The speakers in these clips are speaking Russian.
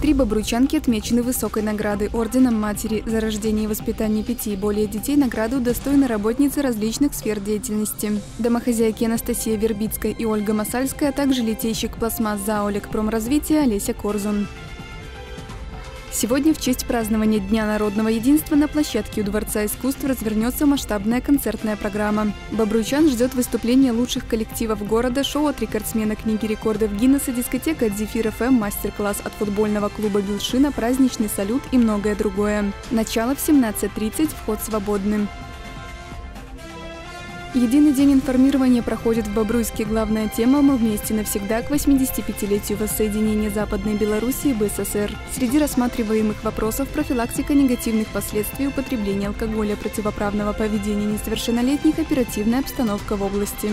3 бобруйчанки отмечены высокой наградой Орденом Матери. За рождение и воспитание 5 и более детей награду удостоены работницы различных сфер деятельности. Домохозяйки Анастасия Вербицкая и Ольга Масальская, а также литейщик пластмасс ЗАО «Лекпромразвитие» Олеся Корзун. Сегодня в честь празднования Дня народного единства на площадке у Дворца искусств развернется масштабная концертная программа. Бобруйчан ждет выступления лучших коллективов города, шоу от рекордсмена книги рекордов Гиннесса, дискотека от Зефир ФМ, мастер-класс от футбольного клуба Белшина, праздничный салют и многое другое. Начало в 17:30, вход свободный. Единый день информирования проходит в Бобруйске. Главная тема «Мы вместе навсегда» к 85-летию воссоединения Западной Белоруссии и БССР. Среди рассматриваемых вопросов профилактика негативных последствий употребления алкоголя, противоправного поведения несовершеннолетних, оперативная обстановка в области.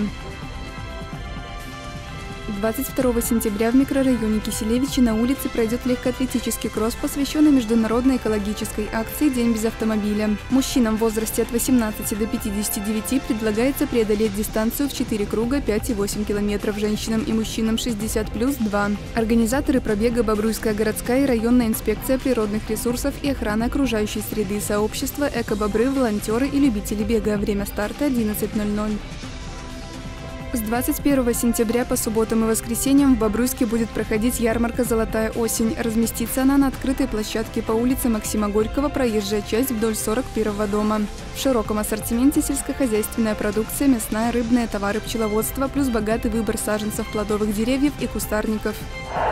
22 сентября в микрорайоне Киселевичи на улице пройдет легкоатлетический кросс, посвященный международной экологической акции «День без автомобиля». Мужчинам в возрасте от 18 до 59 предлагается преодолеть дистанцию в 4 круга 5,8 километров, женщинам и мужчинам 60+, 2. Организаторы пробега – Бобруйская городская и районная инспекция природных ресурсов и охраны окружающей среды, сообщество «Эко-бобры», волонтеры и любители бега. Время старта – 11:00. С 21 сентября по субботам и воскресеньям в Бобруйске будет проходить ярмарка «Золотая осень». Разместится она на открытой площадке по улице Максима Горького, проезжая часть вдоль 41-го дома. В широком ассортименте сельскохозяйственная продукция, мясная, рыбная, товары пчеловодства, плюс богатый выбор саженцев плодовых деревьев и кустарников.